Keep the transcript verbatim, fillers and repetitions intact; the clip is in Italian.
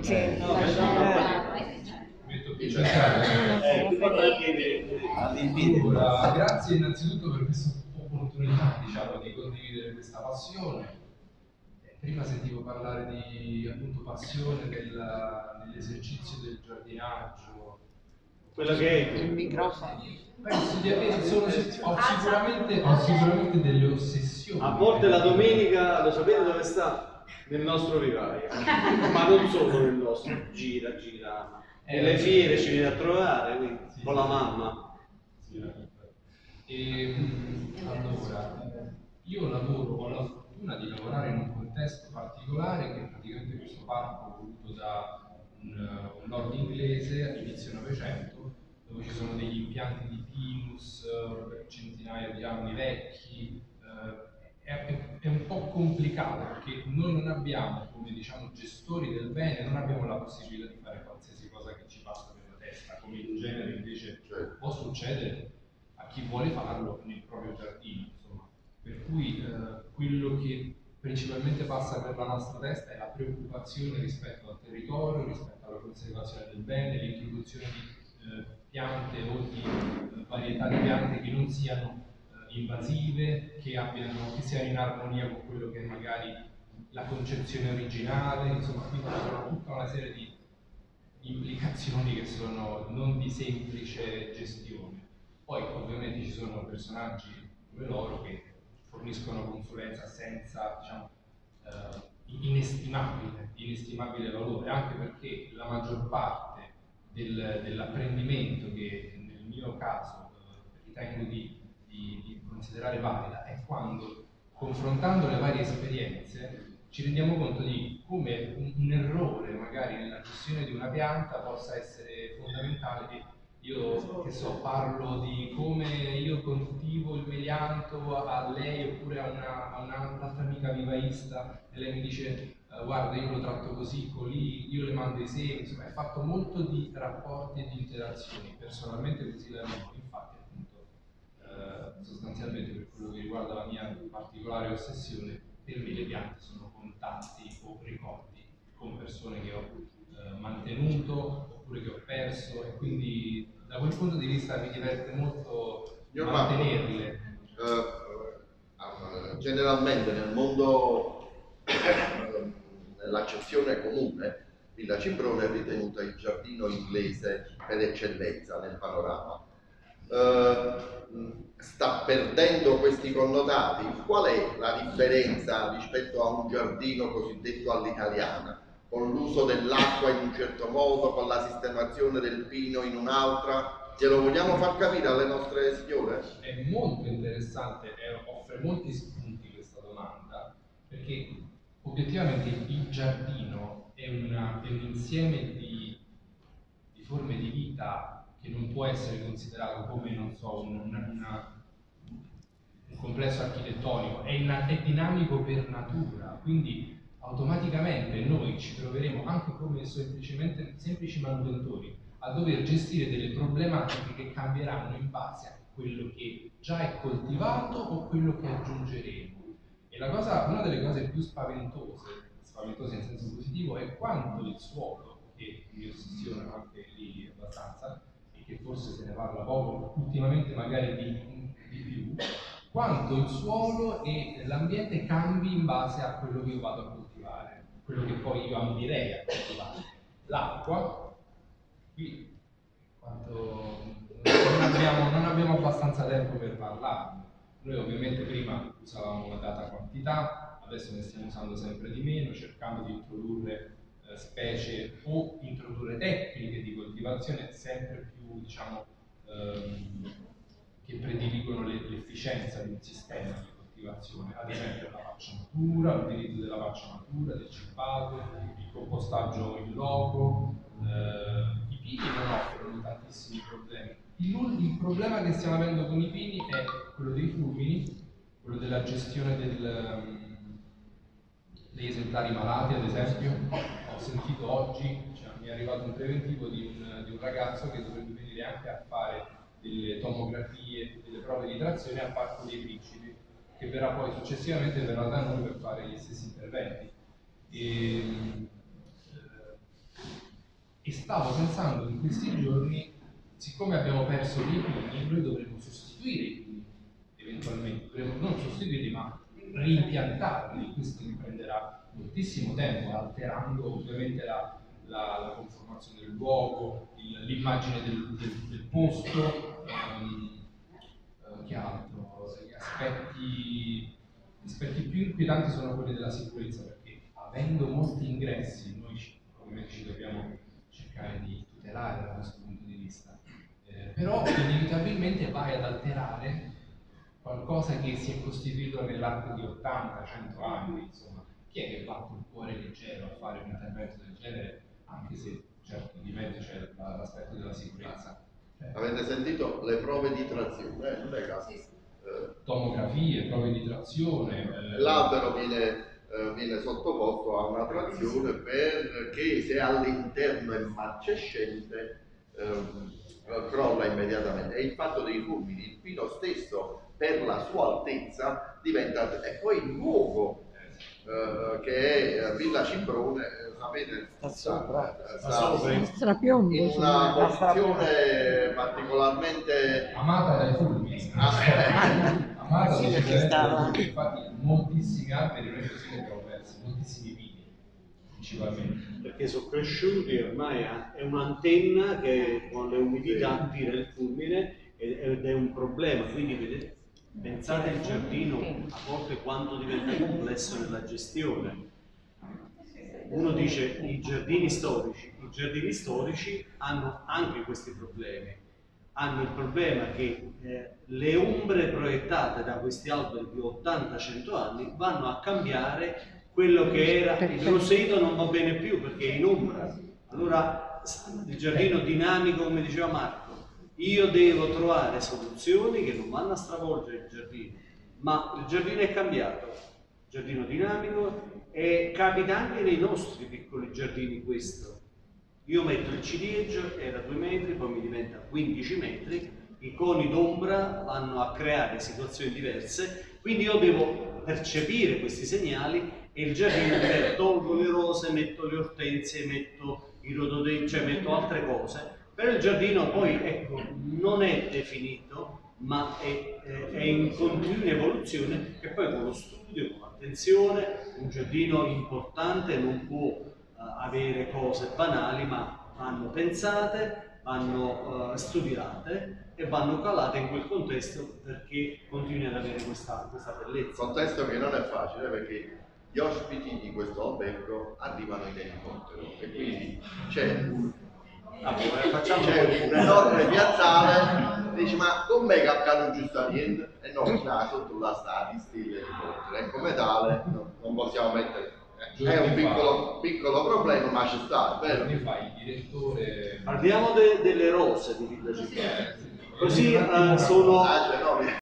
Sì, eh, no, metto più cercare. Allora, grazie innanzitutto per questa opportunità, diciamo, di condividere questa passione. Prima sentivo parlare di appunto passione dell'esercizio del giardinaggio. Quello che è il microfono. Penso di avere, sono, ho, sicuramente, ho sicuramente delle ossessioni. A volte la domenica, lo sapete dove sta? Nel nostro vivaio, ma non solo nel nostro, gira, gira. E le fiere ci viene a trovare, quindi, sì, con la mamma. Sì, e, allora, io lavoro, ho la fortuna di lavorare in un contesto particolare che è praticamente questo parco voluto da un, un lord inglese all'inizio Novecento, dove ci sono degli impianti di Pinus per centinaia di anni vecchi. Eh, è, è un po' complicato perché noi non abbiamo, come diciamo gestori del bene, non abbiamo la possibilità di fare qualsiasi cosa che ci passa per la testa, come in genere invece può succedere a chi vuole farlo nel proprio giardino, insomma. Per cui eh, quello che principalmente passa per la nostra testa è la preoccupazione rispetto al territorio, rispetto alla conservazione del bene, l'introduzione di eh, piante o di eh, varietà di piante che non siano eh, invasive, che, abbiano, che siano in armonia con quello che è magari la concezione originale, insomma, quindi sono tutta una serie di implicazioni che sono non di semplice gestione. Poi ovviamente ci sono personaggi come loro che forniscono consulenza senza, diciamo, eh, inestimabile, inestimabile valore, anche perché la maggior parte del, dell'apprendimento che nel mio caso eh, ritengo di, di, di considerare valida è quando, confrontando le varie esperienze, ci rendiamo conto di come un, un errore magari nella gestione di una pianta possa essere fondamentale. E io, che so, parlo di come io coltivo il melianto a lei oppure a una, a un'altra amica vivaista e lei mi dice uh, guarda io lo tratto così, colì, io le mando i semi, insomma è fatto molto di rapporti e di interazioni, personalmente così la vivo, infatti appunto eh, sostanzialmente per quello che riguarda la mia particolare ossessione, per me le piante sono contatti o ricordi con persone che ho eh, mantenuto oppure che ho perso e quindi da quel punto di vista mi diverte molto Io mantenerle. Uh, uh, generalmente nel mondo, uh, nell'accezione comune, Villa Cimbrone è ritenuta il giardino inglese per eccellenza nel panorama. Uh, sta perdendo questi connotati? Qual è la differenza rispetto a un giardino cosiddetto all'italiana? Con l'uso dell'acqua in un certo modo, con la sistemazione del pino in un'altra, glielo vogliamo far capire alle nostre signore? È molto interessante e offre molti spunti questa domanda, perché obiettivamente il giardino è, una, è un insieme di, di forme di vita che non può essere considerato come, non so, un, una, una, un complesso architettonico, è, in, è dinamico per natura, quindi automaticamente noi ci troveremo anche come semplicemente semplici manutentori a dover gestire delle problematiche che cambieranno in base a quello che già è coltivato o quello che aggiungeremo. E la cosa, una delle cose più spaventose, spaventose in senso positivo, è quanto il suolo, che mi ossessiona anche lì abbastanza, e che forse se ne parla poco, ultimamente magari di, di più, quanto il suolo e l'ambiente cambi in base a quello che io vado a coltivare, quello che poi io ambirei a coltivare. L'acqua, qui quanto non abbiamo, non abbiamo abbastanza tempo per parlarne. Noi ovviamente prima usavamo una data quantità, adesso ne stiamo usando sempre di meno, cercando di introdurre eh, specie o introdurre tecniche di coltivazione sempre più, diciamo, ehm, che prediligono l'efficienza di un sistema di coltivazione, ad esempio la pacciamatura, l'utilizzo della pacciamatura, del cippato, il compostaggio in loco. Eh, i pini non offrono tantissimi problemi. Il, il problema che stiamo avendo con i pini è quello dei fulmini, quello della gestione del, um, degli esemplari malati, ad esempio. Ho sentito oggi, cioè, mi è arrivato un preventivo di un, di un ragazzo che dovrebbe venire anche a fare delle tomografie, delle prove di trazione al Parco dei Principi, che verrà poi successivamente verrà da noi per fare gli stessi interventi. E, E stavo pensando in questi giorni, siccome abbiamo perso dei pini, noi dovremmo sostituire i pini, eventualmente, dovremmo non sostituirli ma rimpiantarli. Questo mi prenderà moltissimo tempo, alterando ovviamente la, la, la conformazione del luogo, l'immagine del, del, del posto, um, uh, che altro? Gli aspetti, gli aspetti più inquietanti sono quelli della sicurezza, perché avendo molti ingressi noi ci, ovviamente ci dobbiamo cercare di tutelare da questo punto di vista, eh, però inevitabilmente vai ad alterare qualcosa che si è costituito nell'arco di ottanta cento anni, insomma. Chi è che va col cuore leggero a fare un intervento del genere, anche se certo di mezzo c'è l'aspetto della sicurezza? Cioè, avete sentito le prove di trazione? Eh, non è caso. Sì, sì. Eh, tomografie, prove di trazione. Eh, L'albero viene Uh, viene sottoposto a una trazione perché se all'interno è marcescente uh, crolla immediatamente. E il fatto dei fulmini, il pino stesso per la sua altezza diventa, e poi il luogo uh, che è Villa Cimbrone, sapete, sta sopra, sta, sta in strapiombo, in una posizione particolarmente amata dai fulmini. Amata sì, dai perché stava... infatti moltissimi alberi noi così ne abbiamo persi, moltissimi vini principalmente. Perché sono cresciuti, ormai è un'antenna che con le umidità tira il fulmine ed è un problema, quindi vedete, pensate il giardino a volte quanto diventa complesso nella gestione. Uno dice i giardini storici, i giardini storici hanno anche questi problemi. Hanno il problema che eh, le ombre proiettate da questi alberi di ottanta cento anni vanno a cambiare quello che era il roseto, non va bene più perché è in ombra. Allora il giardino dinamico, come diceva Marco, io devo trovare soluzioni che non vanno a stravolgere il giardino, ma il giardino è cambiato, il giardino dinamico, e capita anche nei nostri piccoli giardini questo. Io metto il ciliegio, era due metri, poi mi diventa quindici metri, i coni d'ombra vanno a creare situazioni diverse, quindi io devo percepire questi segnali e il giardino diventa, tolgo le rose, metto le ortensie, metto i rododendri, cioè metto altre cose, però il giardino poi, ecco, non è definito, ma è, è in continua evoluzione, che poi con lo studio, con l'attenzione, un giardino importante non può avere cose banali, ma vanno pensate, vanno uh, studiate e vanno calate in quel contesto perché continui ad avere questa, questa bellezza. Contesto che non è facile perché gli ospiti di questo albergo arrivano in elicottero e quindi c'è un, ah, facciamo c'è un enorme piazzale, dici ma com'è che accade giustamente? E no, là sotto la sta di stile elicottero e come tale no, non possiamo mettere. È un piccolo, piccolo problema, ma ci sta, vero? Mi fai il direttore. Parliamo de, delle rose di Villa Cimbrone. Così uh, sono.